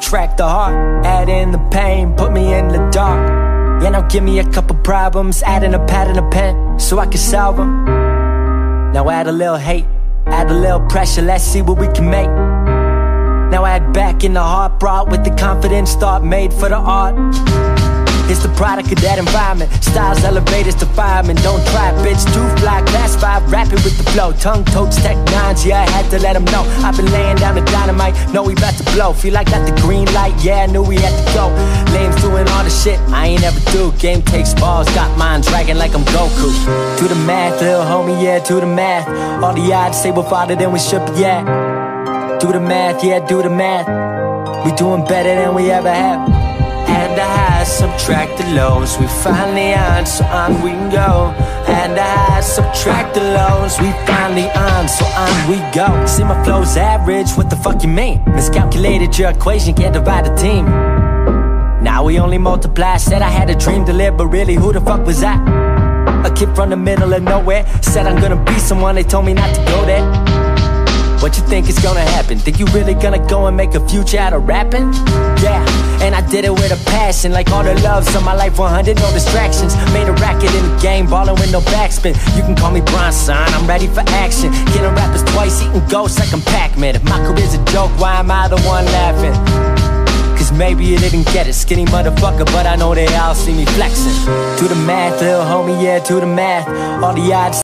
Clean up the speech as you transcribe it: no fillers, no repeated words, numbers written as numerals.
subtract the heart, add in the pain, put me in the dark. Yeah, now give me a couple problems, add in a pad and a pen, so I can solve them. Now add a little hate, add a little pressure, let's see what we can make. Now add back in the heart brought with the confidence thought made for the art. It's the product of that environment. Styles elevators to firemen. Don't try, bitch, too fly. Class 5, rapping with the flow. Tongue totes, tech 9s, yeah, I had to let them know. I've been laying down the dynamite, know we about to blow. Feel like got the green light, yeah, I knew we had to go. Lames doing all the shit I ain't ever do. Game takes balls, got mine dragging like I'm Goku. Do the math, little homie, yeah, do the math. All the odds say we're farther than we should be at. Do the math, yeah, do the math. We doing better than we ever have. Add the highs, subtract the lows, we finally on, so on we go. Add the highs, subtract the lows, we finally on, so on we go. See my flow's average, what the fuck you mean? Miscalculated your equation, can't divide a team. Now we only multiply, said I had a dream to live, but really who the fuck was I? A kid from the middle of nowhere, said I'm gonna be someone, they told me not to go there. What you think is gonna happen? Think you really gonna go and make a future out of rapping? Yeah, and I did it with a passion, like all the loves of my life 100, no distractions. Made a racket in the game, ballin' with no backspin. You can call me Bronson, I'm ready for action. Killing rappers twice, eating ghosts like I'm Pac-Man. If my career's a joke, why am I the one laughing? Cause maybe you didn't get it, skinny motherfucker, but I know they all see me flexing. Do the math, little homie, yeah, do the math. All the odds